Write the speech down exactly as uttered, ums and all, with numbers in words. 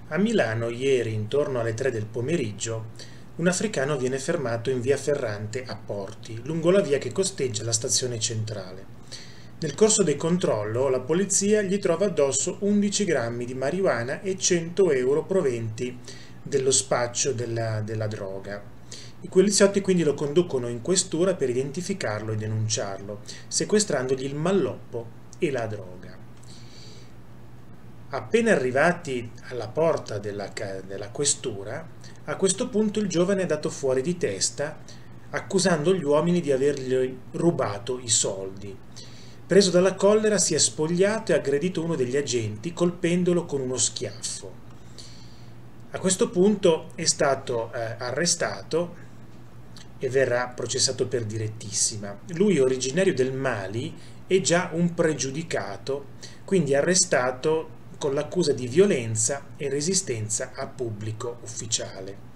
A Milano ieri, intorno alle tre del pomeriggio, un africano viene fermato in via Ferrante a Porti, lungo la via che costeggia la stazione centrale. Nel corso del controllo, la polizia gli trova addosso undici grammi di marijuana e cento euro proventi dello spaccio della, della droga. I poliziotti quindi lo conducono in questura per identificarlo e denunciarlo, sequestrandogli il malloppo e la droga. Appena arrivati alla porta della, della questura, a questo punto il giovane è dato fuori di testa, accusando gli uomini di avergli rubato i soldi. Preso dalla collera, si è spogliato e ha aggredito uno degli agenti, colpendolo con uno schiaffo. A questo punto è stato eh, arrestato e verrà processato per direttissima. Lui, originario del Mali, è già un pregiudicato, quindi arrestato con l'accusa di violenza e resistenza a pubblico ufficiale.